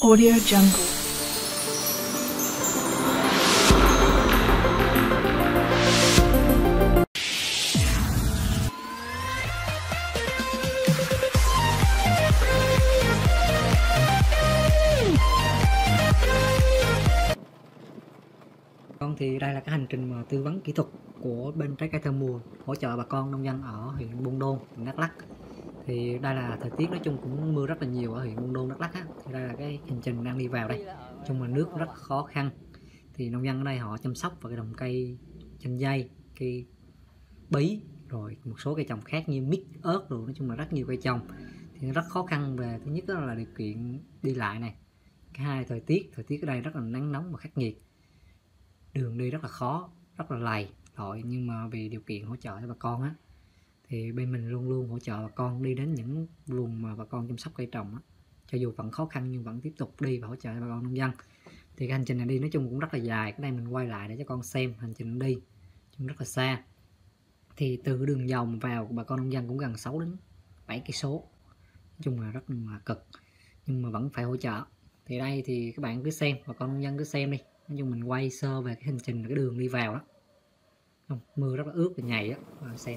Audio Jungle. Thì đây là cái hành trình mà tư vấn kỹ thuật của bên Trái Cây Theo Mùa, hỗ trợ bà con nông dân ở huyện Buôn Đôn, tỉnh Đắk Lắk. Thì đây là thời tiết nói chung cũng mưa rất là nhiều ở huyện Buôn Đôn, Đắk Lắk á. Thì đây là cái hành trình đang đi vào đây. Chung là nước rất khó khăn. Thì nông dân ở đây họ chăm sóc vào cái đồng cây chanh dây, cây bí, rồi một số cây trồng khác như mít, ớt, rồi nói chung là rất nhiều cây trồng. Thì rất khó khăn về thứ nhất đó là điều kiện đi lại này. Cái hai thời tiết ở đây rất là nắng nóng và khắc nghiệt. Đường đi rất là khó, rất là lầy lội, nhưng mà vì điều kiện hỗ trợ cho bà con á, thì bên mình luôn luôn hỗ trợ bà con đi đến những vùng mà bà con chăm sóc cây trồng á, cho dù vẫn khó khăn nhưng vẫn tiếp tục đi và hỗ trợ cho bà con nông dân. Thì cái hành trình này đi nói chung cũng rất là dài, cái này mình quay lại để cho con xem hành trình đi chung rất là xa. Thì từ đường vòng vào của bà con nông dân cũng gần 6 đến 7 cây số, nói chung là rất là cực nhưng mà vẫn phải hỗ trợ. Thì đây thì các bạn cứ xem, bà con nông dân cứ xem đi. Nói chung mình quay sơ về cái hành trình, cái đường đi vào đó. Không, mưa rất là ướt và nhầy á, bạn xem.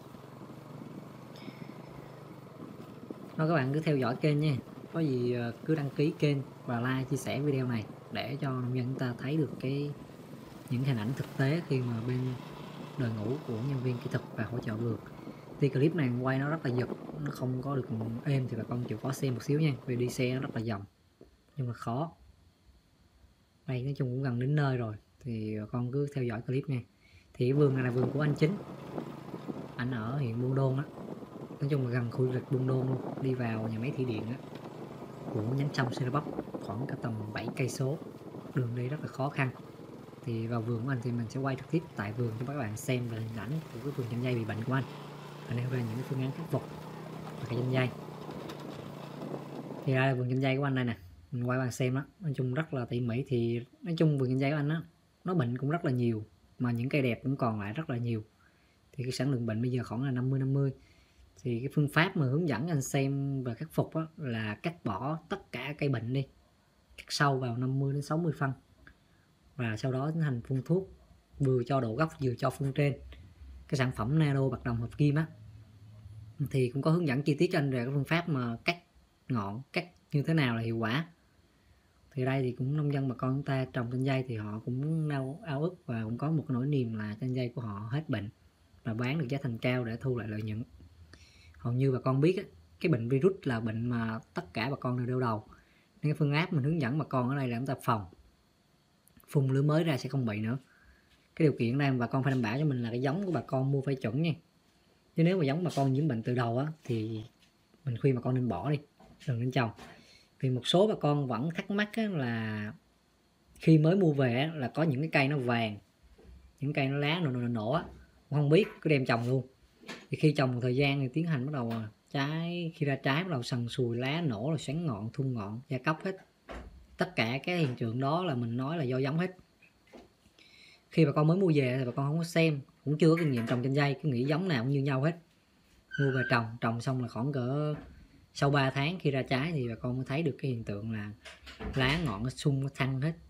Đó, các bạn cứ theo dõi kênh nha. Có gì cứ đăng ký kênh và like, chia sẻ video này để cho nông dân chúng ta thấy được những hình ảnh thực tế khi mà bên đội ngũ của nhân viên kỹ thuật và hỗ trợ vườn. Thì clip này quay nó rất là giật, nó không có được êm thì bà con chịu khó xem một xíu nha, vì đi xe nó rất là dòng nhưng mà khó. Đây nói chung cũng gần đến nơi rồi, thì con cứ theo dõi clip nha. Thì vườn này là vườn của anh Chính, anh ở huyện Buôn Đôn á, nói chung là gần khu du lịch Buôn Đôn luôn. Đi vào nhà máy thủy điện á của nhánh sông Sê Bắp khoảng cả tầm 7 cây số, đường đi rất là khó khăn. Thì vào vườn của anh thì mình sẽ quay trực tiếp tại vườn cho các bạn xem về hình ảnh của cái vườn chanh dây bị bệnh của anh và nêu ra những cái phương án khắc phục và cây chanh dây. Thì đây là vườn chanh dây của anh đây nè, mình quay bạn xem đó, nói chung rất là tỉ mỉ. Thì nói chung vườn chanh dây của anh á, nó bệnh cũng rất là nhiều mà những cây đẹp cũng còn lại rất là nhiều. Thì cái sản lượng bệnh bây giờ khoảng là 50-50. Thì cái phương pháp mà hướng dẫn anh xem và khắc phục á, là cắt bỏ tất cả cây bệnh đi, cắt sâu vào 50 đến 60 phân và sau đó tiến hành phun thuốc, vừa cho độ gốc vừa cho phun trên cái sản phẩm nano bạc đồng hợp kim á. Thì cũng có hướng dẫn chi tiết cho anh về cái phương pháp mà cắt ngọn, cắt như thế nào là hiệu quả. Thì đây thì cũng nông dân bà con chúng ta trồng chanh dây thì họ cũng ao ước và cũng có một cái nỗi niềm là chanh dây của họ hết bệnh và bán được giá thành cao để thu lại lợi nhuận. Hầu như bà con biết á, cái bệnh virus là bệnh mà tất cả bà con đều đau đầu, nên cái phương pháp mình hướng dẫn bà con ở đây là chúng ta phòng, phun lứa mới ra sẽ không bị nữa. Cái điều kiện đây bà con phải đảm bảo cho mình là cái giống của bà con mua phải chuẩn nha, chứ nếu mà giống bà con nhiễm bệnh từ đầu á thì mình khuyên bà con nên bỏ đi, đừng nên trồng. Vì một số bà con vẫn thắc mắc là khi mới mua về là có những cái cây nó vàng, những cây nó lá nổ á, không biết cứ đem trồng luôn. Thì khi trồng một thời gian thì tiến hành bắt đầu trái, khi ra trái bắt đầu sần sùi, lá nổ rồi xoắn ngọn, thun ngọn, da cóc hết. Tất cả cái hiện tượng đó là mình nói là do giống hết. Khi bà con mới mua về thì bà con không có xem, cũng chưa có kinh nghiệm trồng chanh dây, cứ nghĩ giống nào cũng như nhau hết. Mua về trồng xong là khoảng cỡ sau 3 tháng khi ra trái thì bà con mới thấy được cái hiện tượng là lá ngọn nó sung, nó thăng hết,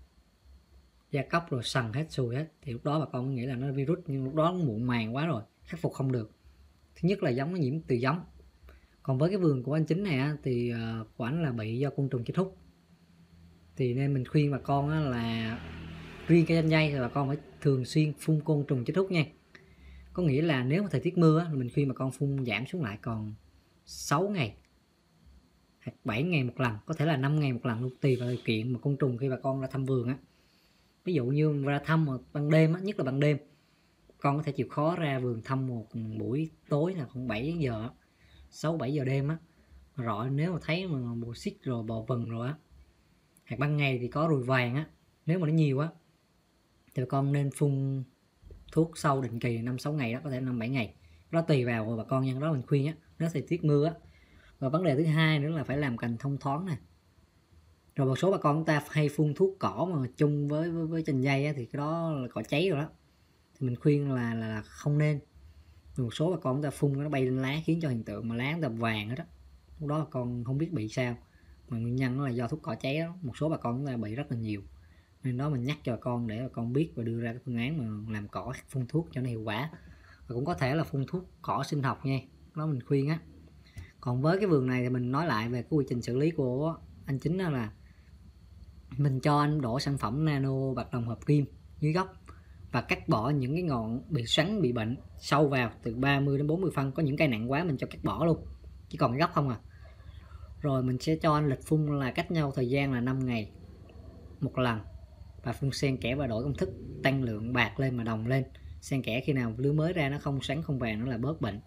da cóc rồi sần hết, sùi hết. Thì lúc đó bà con mới nghĩ là nó virus, nhưng lúc đó nó muộn màng quá rồi, khắc phục không được. Thứ nhất là giống nó nhiễm từ giống. Còn với cái vườn của anh Chính này thì của anh là bị do côn trùng chích hút. Thì nên mình khuyên bà con là riêng cây chanh dây thì bà con phải thường xuyên phun côn trùng chích hút nha. Có nghĩa là nếu mà thời tiết mưa mình khuyên bà con phun giảm xuống lại còn 6 ngày hoặc 7 ngày một lần, có thể là 5 ngày một lần luôn, tùy vào điều kiện mà côn trùng khi bà con ra thăm vườn á. Ví dụ như ra thăm ban đêm nhất là ban đêm, con có thể chịu khó ra vườn thăm một buổi tối là khoảng 7 giờ, 6-7 giờ đêm á, rồi nếu mà thấy mà bồ xít rồi bò vừng rồi á, hoặc ban ngày thì có ruồi vàng á, nếu mà nó nhiều á thì bà con nên phun thuốc sâu định kỳ 5-6 ngày đó, có thể 5-7 ngày đó, tùy vào bà con nha. Đó mình khuyên á, nếu thời tiết mưa á. Và vấn đề thứ hai nữa là phải làm cành thông thoáng nè. Rồi một số bà con chúng ta hay phun thuốc cỏ mà chung với chanh dây á, thì cái đó là cỏ cháy rồi đó, thì mình khuyên là không nên. Một số bà con chúng ta phun nó bay lên lá khiến cho hiện tượng mà lá chúng ta vàng hết đó, lúc đó bà con không biết bị sao. mà nguyên nhân nó là do thuốc cỏ cháy đó. Một số bà con chúng ta bị rất là nhiều, nên đó mình nhắc cho bà con để bà con biết và đưa ra cái phương án mà làm cỏ phun thuốc cho nó hiệu quả. Và cũng có thể là phun thuốc cỏ sinh học nha, đó mình khuyên á. Còn với cái vườn này thì mình nói lại về cái quy trình xử lý của anh Chính, đó là mình cho anh đổ sản phẩm nano bạc đồng hợp kim dưới gốc và cắt bỏ những cái ngọn bị xoắn bị bệnh sâu vào từ 30 đến 40 phân. Có những cây nặng quá mình cho cắt bỏ luôn, chỉ còn cái gốc không à. Rồi mình sẽ cho anh lịch phun là cách nhau thời gian là 5 ngày một lần, và phun xen kẽ và đổi công thức tăng lượng bạc lên mà đồng lên, xen kẽ khi nào lứa mới ra nó không xoắn không vàng nữa là bớt bệnh.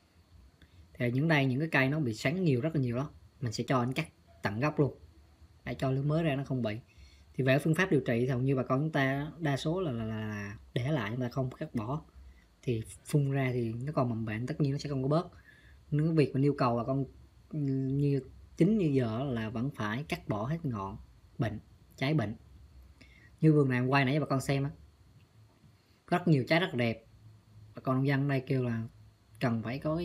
Thì những cái cây nó bị xoắn nhiều, rất là nhiều đó, mình sẽ cho anh cắt tận gốc luôn để cho lứa mới ra nó không bị. Thì về phương pháp điều trị thì hầu như bà con chúng ta đa số là để lại, chúng ta không cắt bỏ, thì phun ra thì nó còn mầm bệnh tất nhiên nó sẽ không có bớt. Nếu việc mình yêu cầu bà con như Chính như giờ là vẫn phải cắt bỏ hết ngọn bệnh, trái bệnh. Như vườn này quay nãy cho bà con xem á, rất nhiều trái rất đẹp. Bà con nông dân đây kêu là cần phải có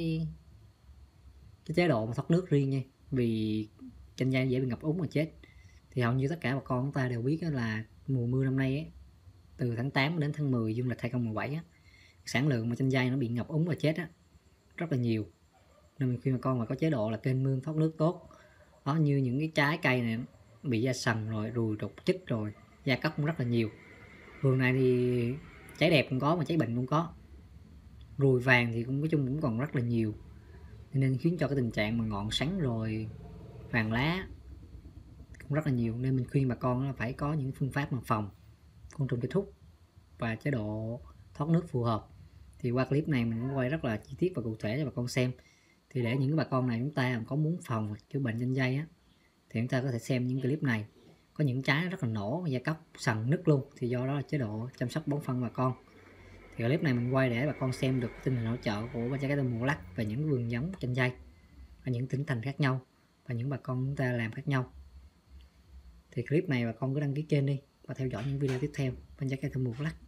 cái chế độ mà thoát nước riêng nha, vì chanh dây dễ bị ngập úng mà chết. Thì hầu như tất cả bà con chúng ta đều biết là mùa mưa năm nay ấy, từ tháng 8 đến tháng 10 dương lịch 2017 á, sản lượng mà chanh dây nó bị ngập úng và chết á rất là nhiều. Nên mình khuyên bà con mà có chế độ là kênh mương thoát nước tốt đó. Như những cái trái cây này bị da sần rồi, ruồi đục chích rồi, da cóc cũng rất là nhiều. Vườn này thì trái đẹp cũng có mà trái bệnh cũng có, ruồi vàng thì cũng nói chung cũng còn rất là nhiều, nên khiến cho cái tình trạng mà ngọn sắn rồi vàng lá cũng rất là nhiều. Nên mình khuyên bà con là phải có những phương pháp mà phòng côn trùng, kết thúc và chế độ thoát nước phù hợp. Thì qua clip này mình cũng quay rất là chi tiết và cụ thể cho bà con xem. Thì để những bà con này chúng ta có muốn phòng chữa bệnh chanh dây á, thì chúng ta có thể xem những clip này. Có những trái rất là nổ, da cóc sần nứt luôn, thì do đó là chế độ chăm sóc bón phân bà con. Thì clip này mình quay để bà con xem được tình hình hỗ trợ của Ban Trái Cây Mùa Lắc và những vườn giống chanh dây ở những tỉnh thành khác nhau và những bà con chúng ta làm khác nhau. Thì clip này bà con cứ đăng ký kênh đi và theo dõi những video tiếp theo Ban Trái Cây Mùa Lắc.